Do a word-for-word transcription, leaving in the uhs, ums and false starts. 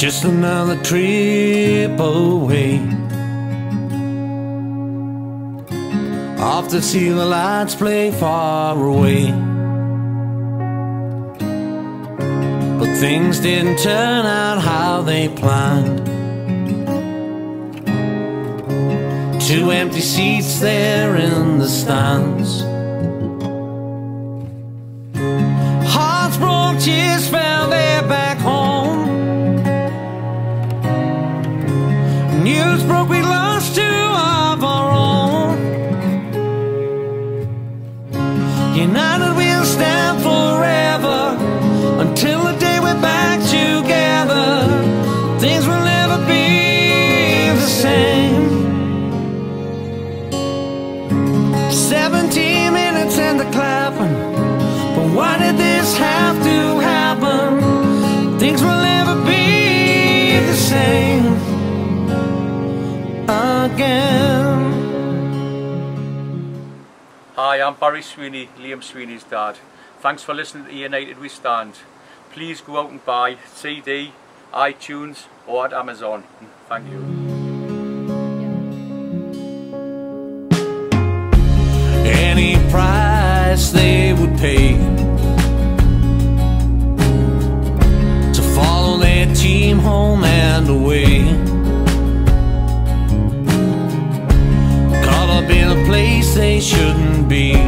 just another trip away, off to see the lights play far away. But things didn't turn out how they planned. Two empty seats there in the stands. Hearts broke, tears fell there back home. News broke, we lost two of our own. United we'll stand forever, until the day we're back together. Things will never be the same. Seventeen minutes and the clapping, but why did this have to happen? Things will never be the same again. Hi, I'm Barry Sweeney, Liam Sweeney's dad. Thanks for listening to United We Stand. Please go out and buy C D, iTunes or at Amazon. Thank you. Any price they would pay to follow their team home and away, caught up in a place they shouldn't be.